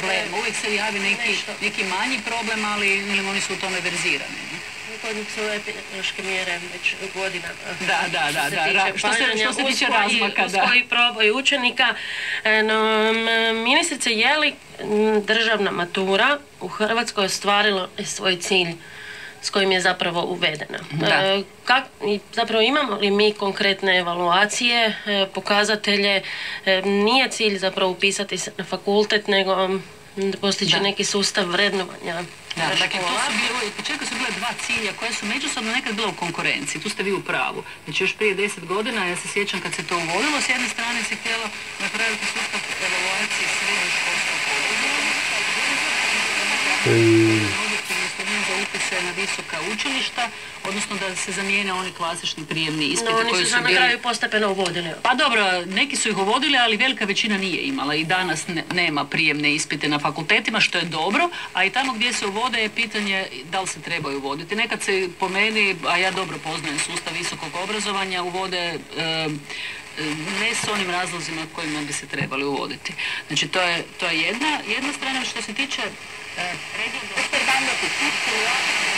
problem. Uvijek se javi neki manji problem, ali oni su u tome verzirani. Kod njih su epidemiološke mjere već godinama. Da. Što se tiče razmaka, da. Uz koji proboj učenika. Ministrice, je li državna matura u Hrvatskoj ostvarila svoj cilj s kojim je zapravo uvedena? Zapravo imamo li mi konkretne evaluacije, pokazatelje? Nije cilj zapravo upisati se na fakultet, nego postići neki sustav vrednovanja. Dakle, u početku su bile dva cilja koja su međusobno nekad bila u konkurenciji. Tu ste vi u pravu. Znači, još prije 10 godina, ja se sjećam kad se to uvodilo, s jedne strane se htjelo napraviti sustav evaluacije srednjoškolskog obrazovanja, za upise na visoka učilišta, odnosno da se zamijene oni klasični prijemni ispiti koji su bili... No, oni su na kraju postepeno uvodili. Pa dobro, neki su ih uvodili, ali velika većina nije imala i danas nema prijemne ispite na fakultetima, što je dobro, a i tamo gdje se uvode je pitanje da li se trebaju uvoditi. Nekad se po meni, a ja dobro poznajem sustav visokog obrazovanja, uvode ne s onim razlozima kojima bi se trebali uvoditi. Znači, to je jedna strana. Što se tiče